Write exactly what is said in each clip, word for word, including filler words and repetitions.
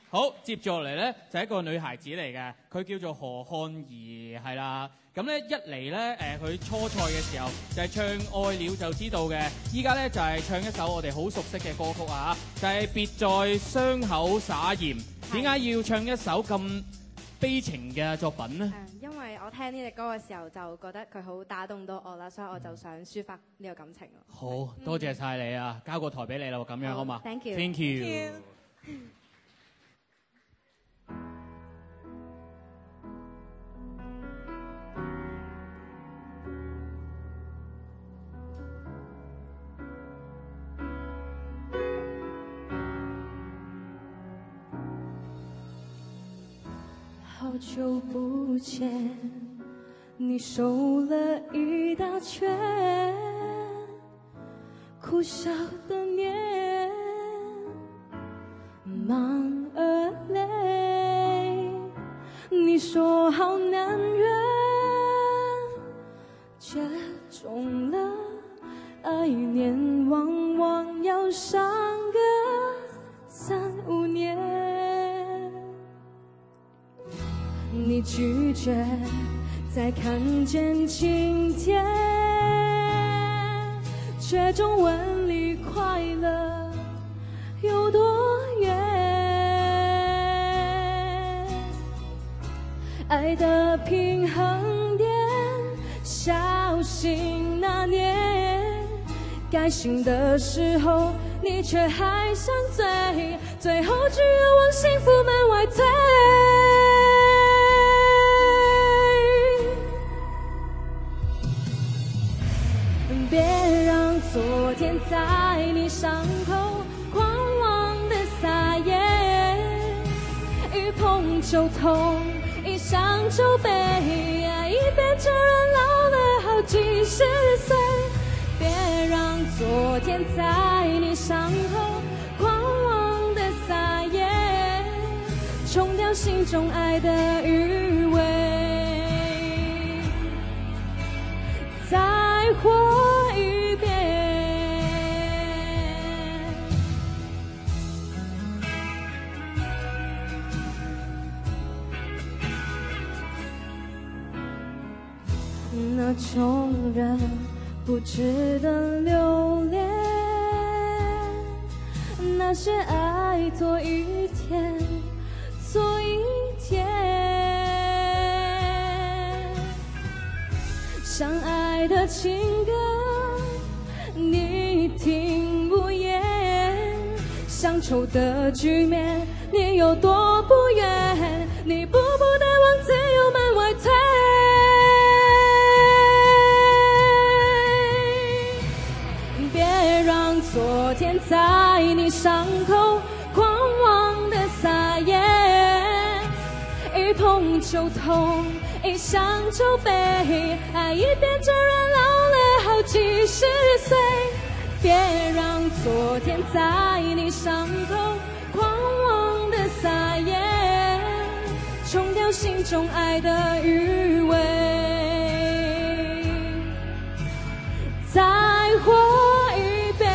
好，接住落嚟咧就係一個女孩子嚟嘅，佢叫做何漢儀，係啦。咁咧一嚟咧誒，佢初賽嘅時候就係唱《愛了就知道》嘅，依家咧就係唱一首我哋好熟悉嘅歌曲啊，就係、是、別在傷口撒鹽。點解要唱一首咁悲情嘅作品呢？ 嗯，因為我聽呢隻歌嘅時候就覺得佢好打動到我啦，所以我就想抒發呢個感情咯。 好多謝晒你啊，交個台俾你啦，咁樣好嘛 ？Thank you。 Thank you。 好久不见，你瘦了一大圈，苦笑的脸，忙而累。你说好男人，却中了爱一年，往往要伤个三五年。你拒绝再看见晴天，却总问离快乐有多远。爱的平衡点，小心拿捏。该醒的时候，你却还想醉，最后只有往幸福门外推。别让昨天在你伤口狂妄的撒野，一碰就痛，一伤就悲，爱一遍就让老了好几十岁。别让昨天在你伤口狂妄的撒野，冲掉心中爱的余味，再活一遍。那种人不值得留恋，那些爱做一天做一天，相爱的情歌你听不厌，乡愁的局面你有多不愿，你步步地往自由门外推。别让昨天在你伤口狂妄的撒野，一碰就痛，一想就悲，爱一遍就让老了好几十岁。别让昨天在你伤口狂妄的撒野，冲掉心中爱的余味，再活一遍。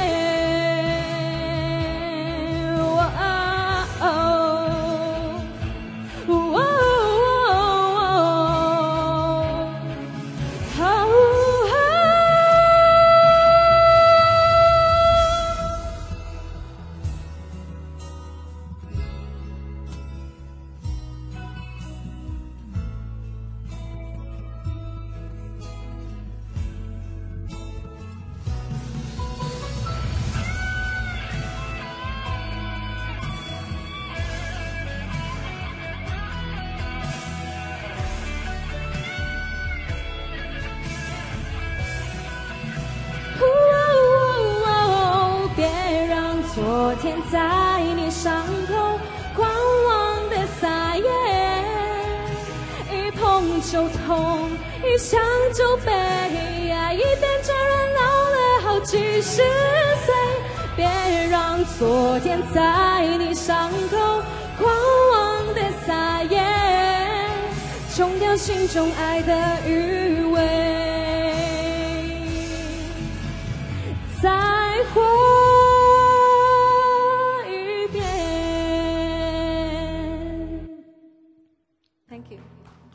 昨天在你伤口狂妄的撒野，一碰就痛，一想就悲，爱一遍就让老了好几十岁。别让昨天在你伤口狂妄的撒野，冲掉心中爱的余味，再活一遍。 ，thank you。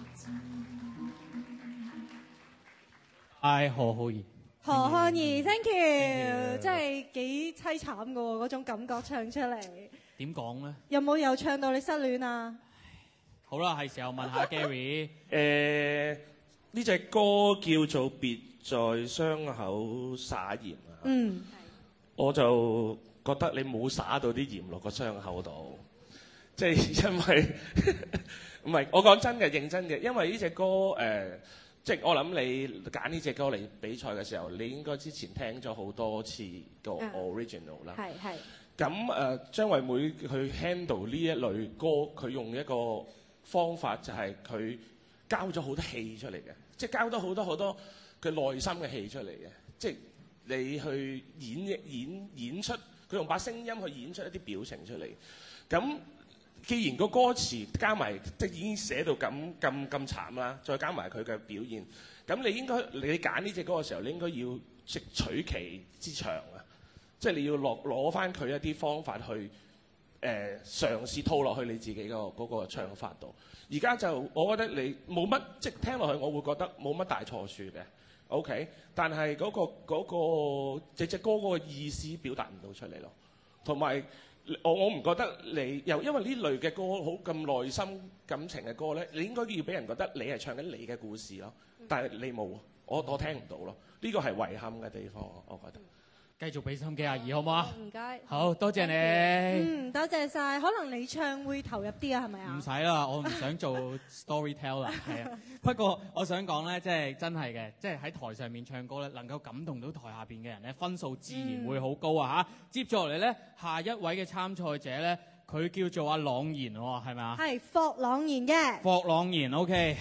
係何浩儀。 何漢儀 ，thank you，真係幾凄慘噶喎，嗰種感覺唱出嚟。 點講咧？ 有冇又唱到你失戀啊？ 好啦，係時候問下 Gary。 誒，呢隻歌叫做《別在傷口撒鹽》啊。 嗯。 我就覺得你冇灑到啲鹽落個傷口度，即係因為唔係我講真嘅，認真嘅，因為呢隻歌誒。呃即係我諗你揀呢隻歌嚟比賽嘅時候，你應該之前聽咗好多次個 original 啦。 係係。 咁誒，張惠妹去 handle 呢一類歌，佢用一個方法就係佢交咗好多戲出嚟嘅，即係交咗好多好多佢內心嘅戲出嚟嘅。即係你去演演演出，佢用把聲音去演出一啲表情出嚟。咁既然個歌詞加埋即係已經寫到咁咁咁慘啦，再加埋佢嘅表現，咁你應該你揀呢隻歌嘅時候，你應該要即取其之長啊！即係你要落攞翻佢一啲方法去誒、呃、嘗試套落去你自己個嗰個唱法度。而家就我覺得你冇乜即係聽落去，我會覺得冇乜大錯處嘅。OK，但係嗰、嗰個嗰、嗰個隻隻歌嗰個意思表達唔到出嚟咯，同埋。我我唔覺得你又因為呢類嘅歌好咁內心感情嘅歌咧，你應該要俾人覺得你係唱緊你嘅故事咯。但係你冇，我我聽唔到咯。呢個係遺憾嘅地方，我覺得。繼續俾心機阿儀好唔好啊？ 唔該。 好多謝你。 嗯，多謝晒。可能你唱會投入啲啊，係咪啊？ 唔使啦，我唔想做 storyteller 係啊。不過我想講咧，即係真係嘅，即係喺台上面唱歌咧，能夠感動到台下邊嘅人咧，分數自然會好高啊嚇。嗯、接住落嚟咧，下一位嘅參賽者咧，佢叫做阿朗然喎，係咪啊？ 係霍朗然嘅。 霍朗然 ，OK。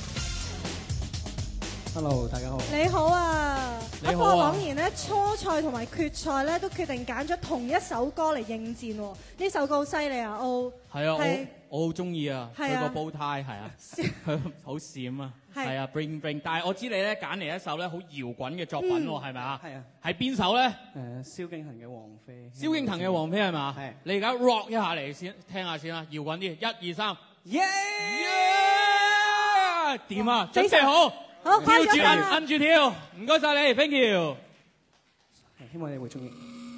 Hello， 大家好。 你好啊！ 你好啊！ 霍朗然咧，初賽同埋決賽咧都決定揀咗同一首歌嚟應戰喎。呢首歌好犀利啊！歐係啊，我我好中意啊，佢個煲呔係啊，佢好閃啊，係啊 ，bring bring。但係我知你咧揀嚟一首咧好搖滾嘅作品喎，係咪啊？係啊。係邊首咧？誒，蕭敬騰嘅《王妃》。蕭敬騰嘅《王妃》係嘛？係。你而家 rock 一下嚟先，聽下先啦，搖滾啲，一二三，耶！點啊？準備好？ 好， 跳住摁摁住跳，唔該晒你 ，thank you。 希望你會中意。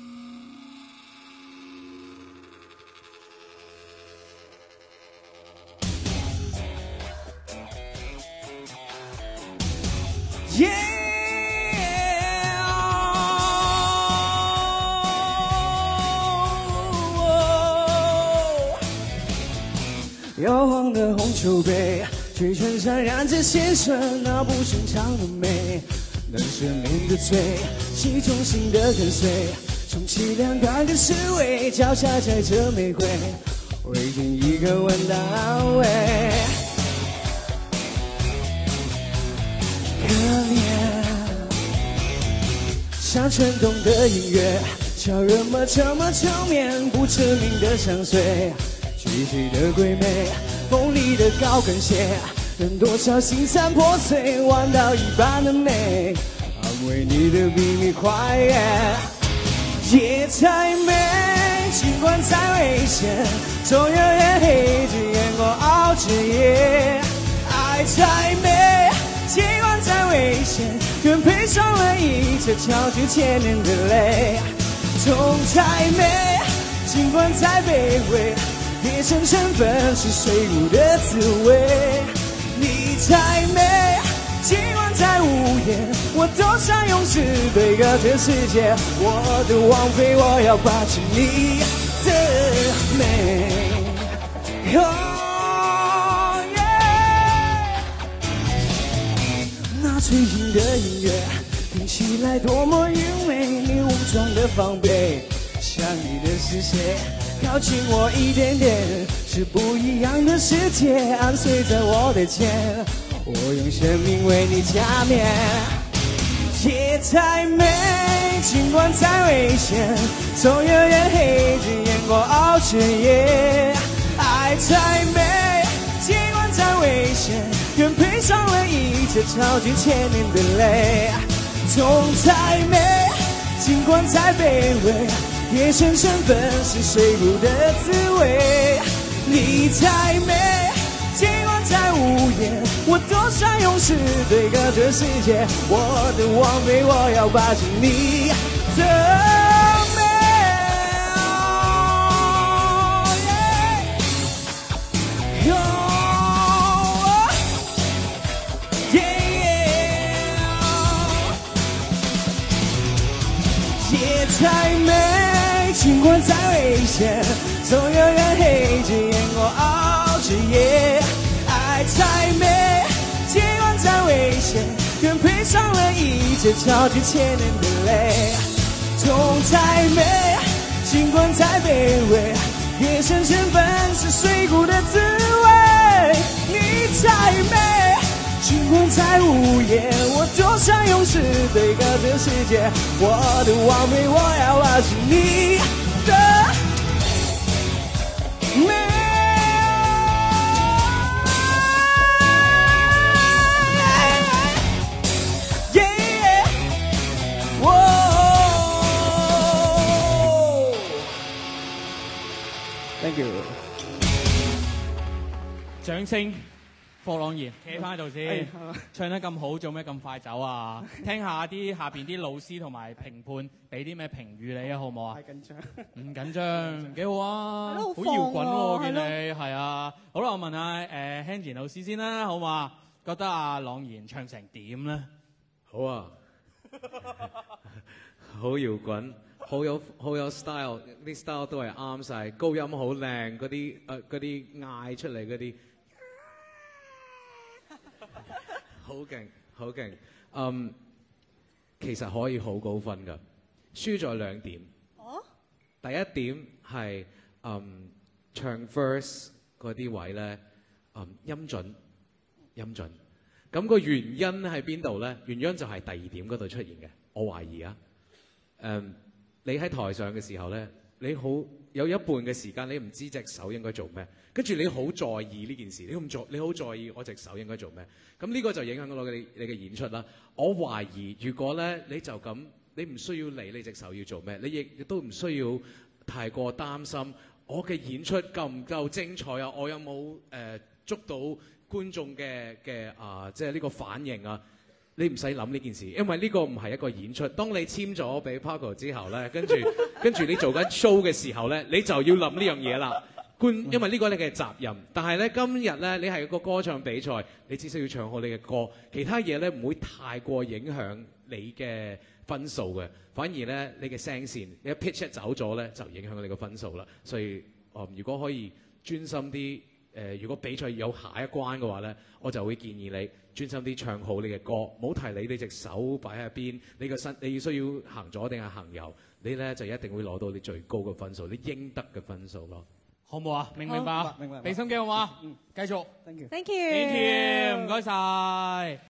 摇晃的红酒杯。嘴唇上染着鲜酸，那不寻常的美，能生命的罪，系中心的跟随，充其量感跟思维，脚下摘着玫瑰，为见一个吻当安慰。可怜，像震动的音乐，叫人们这么缠绵，不知名的香水，聚集的鬼魅。锋利的高跟鞋，任多少心残破碎，弯刀一般的美，安慰你的比你快。夜太美，尽管再危险，总有人黑着眼光熬着夜。爱太美，尽管再危险，愿赔上了一切，敲去千年的泪。痛太美，尽管再卑微，别成身份是水乳的滋味。你太美，尽管再无言，我都想用诗对歌全世界。我的王妃，我要霸占你的美。Oh, yeah. 那最近的音乐听起来多么愚昧，你武装的防备，想你的是谁？靠近我一点点，是不一样的世界，安睡在我的肩，我用生命为你加冕。夜太美，尽管再危险，总有人黑着眼光熬着夜。爱太美，尽管再危险，愿赔上了一切，超越千年的泪。痛太美，尽管再卑微，别成身份是水乳的滋味。你太美，尽管再无我多想用誓对抗这世界，我的完美，我要霸占你的。太美，尽管再危险，总有人黑着眼我熬着夜。爱太美，尽管再危险，更配上了一直超级千年的泪。痛太美，尽管再卑微，也深深粉饰碎骨的滋味。你太美，尽管再无言，我多想用誓对抗这世界，我的完美，我要挖起你的美。Thank you。 掌聲。霍朗賢，企翻喺度先，唱得咁好，做咩咁快走啊？聽下啲下邊啲老師同埋評判俾啲咩評語你啊，好唔好啊？ 太緊張， 唔緊張，幾好啊，好搖滾喎，我見你係啊。好啦，我問下誒 Henry 老師先啦，好嘛？覺得阿朗賢唱成點咧？ 好啊，好搖滾，好有好有 style， 啲 style 都係啱晒，高音好靚，嗰啲誒嗰啲嗌出嚟嗰啲。好勁，好勁。嗯，其實可以好高分㗎，輸在兩點。哦。第一點係嗯唱 verse 嗰啲位咧，嗯音準，音準。咁個原因喺邊度咧？原因就係第二點嗰度出現嘅。我懷疑啊。誒，你喺台上嘅時候咧，你好有一半嘅時間你唔知隻手應該做咩。跟住你好在意呢件事，你咁在你好在意我隻手應該做咩？咁呢個就影響到你你嘅演出啦。我懷疑如果咧你就咁，你唔需要理你隻手要做咩，你亦亦都唔需要太過擔心我嘅演出夠唔夠精彩啊？我有冇誒、呃、捉到觀眾嘅嘅啊，即係呢個反應啊？你唔使諗呢件事，因為呢個唔係一個演出。當你簽咗俾 Paco 之後咧，跟住跟住你做緊 show 嘅時候咧，你就要諗呢樣嘢啦。觀，因為呢個你嘅責任。但係咧，今日咧，你係一個歌唱比賽，你只需要唱好你嘅歌，其他嘢咧唔會太過影響你嘅分數嘅。反而咧，你嘅聲線，你一 pitch 一走咗咧，就影響你嘅分數啦。所以，哦，如果可以專心啲，誒、呃，如果比賽有下一關嘅話咧，我就會建議你專心啲唱好你嘅歌，唔好提你你隻手擺喺邊，你個身你需要行左定係行右，你咧就一定會攞到你最高嘅分數，你應得嘅分數咯。 好唔好啊？明唔明白？明白。俾心機好嘛？嗯，繼續。 Thank you。 Thank you。Thank you。唔該晒。